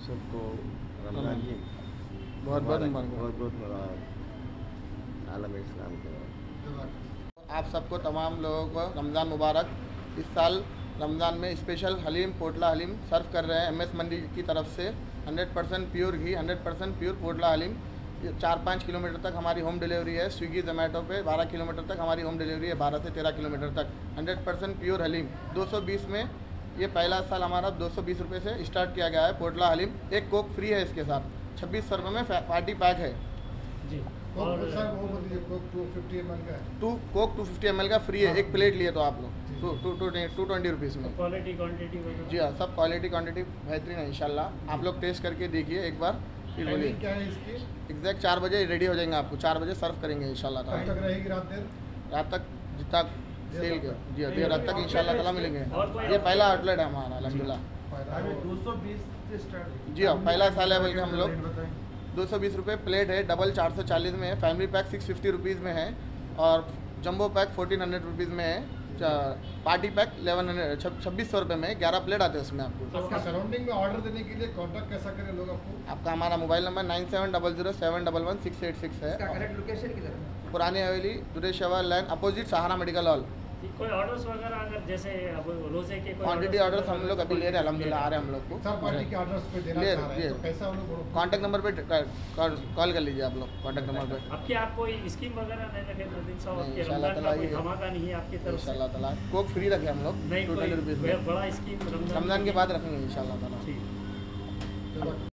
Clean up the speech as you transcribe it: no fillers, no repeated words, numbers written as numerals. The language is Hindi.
सबको रमज़ान की बहुत बहुत मुबारक। बहुत बहुत मुबारक आलम इस्लाम के। आप सबको तमाम लोगों को रमज़ान मुबारक। इस साल रमज़ान में स्पेशल हलीम पोटला हलीम सर्व कर रहे हैं MS मंडी की तरफ से। 100% प्योर घी, 100% प्योर पोटला हलीम। 4-5 किलोमीटर तक हमारी होम डिलीवरी है। स्विगी जोमेटो पे 12 किलोमीटर तक हमारी होम डिलीवरी है, 12 से 13 किलोमीटर तक। 100% प्योर हलीम 220 में। ये पहला साल हमारा 220 रुपये से स्टार्ट किया गया है पोटला हलीम। एक कोक फ्री है इसके साथ। 2600 रुपये में पार्टी पैक है जी। और सर वो बोलिए कोक 250 ml का है। कोक 250 ml का फ्री है। एक प्लेट लिए तो आप लोग 220 रुपीज़ में। क्वालिटी क्वांटिटी जी हाँ, सब क्वालिटी क्वांटिटी बेहतरीन है इंशाल्लाह। आप लोग टेस्ट करके देखिए एक बार, फिर बोलिए। क्या है इसकी? एग्जैक्ट 4 बजे रेडी हो जाएंगे। आपको 4 बजे सर्व करेंगे इंशाल्लाह ताला। कब तक रहेगी? रात तक जितना सेल के जी हाँ, देर रात तक इंशाल्लाह ताला मिलेंगे। ये पहला आउटलेट है हमारा अल्हम्दुलिल्लाह। 220 से स्टार्ट। जी हाँ, पहला साल है बल्कि हम लोग। 220 रुपये प्लेट है, डबल 440 में है, फैमिली पैक 650 रुपीज़ में है और जंबो पैक 1400 रुपीज़ में है। पार्टी पैक 2600 रुपये में 11 प्लेट आते हैं उसमें आपको। आपका सराउंडिंग में ऑर्डर देने के लिए कांटेक्ट कैसा करें लोग आपको? आपका हमारा मोबाइल नंबर 9700711686 है। करेक्ट लोकेशन किधर है? पुरानी हवेली दुरेशवा line opposite Sahara medical hall. कोई ऑर्डर्स वगैरह अगर जैसे अब रोजे के क्वांटिटी ऑर्डर्स हम लोग अभी ले रहे हैं अल्हम्दुलिल्लाह, आ रहे हैं हम लोग को। सब पार्टी के ऑर्डर्स पे देना चाह रहे हैं तो कैसा हम लोग कॉन्टैक्ट नंबर पे कॉल कर लीजिए आप लोग। कॉन्टैक्ट नंबर पे आपकी आप कोई स्कीम वगैरह नहीं रखे तो दिन साहब आपके इंशाल्लाह रमजान ताला का कोई ये धमाका नहीं है आपकी तरफ से? इंशाल्लाह ताला कोक फ्री रखे हम लोग नहीं 200 रुपीज़ कोई में। बड़ा स्कीम रमज़ान के बाद रखेंगे इंशाल्लाह ताला। ठीक।